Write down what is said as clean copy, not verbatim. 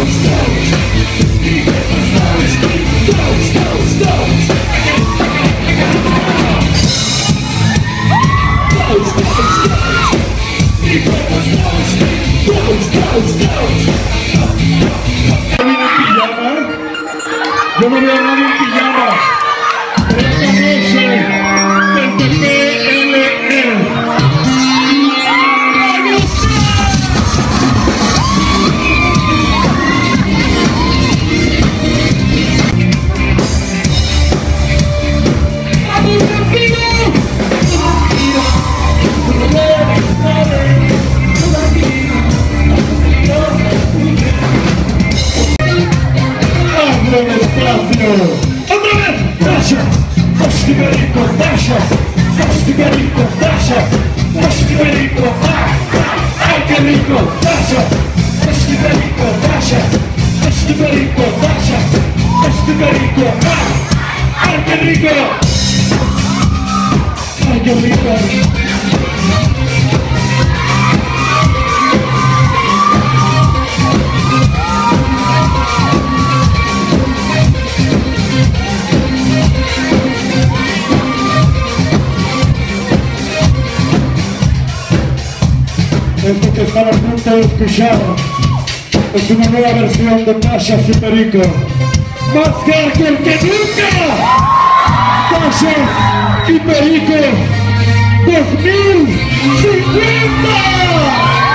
Yo no veo a nadie en pijama, pero esta noche desde PLL. Otra vez, taxa, Fostigarico, taxa, Fostigarico, taxa, Fostigarico, ay qué rico, taxa, Fostigarico, taxa, Fostigarico, taxa, Fostigarico, ay qué rico, ay qué rico. Esto que están a punto de escuchar es una nueva versión de Tasha y Perico. ¡Más hardcore que nunca! Tasha y Perico 2050.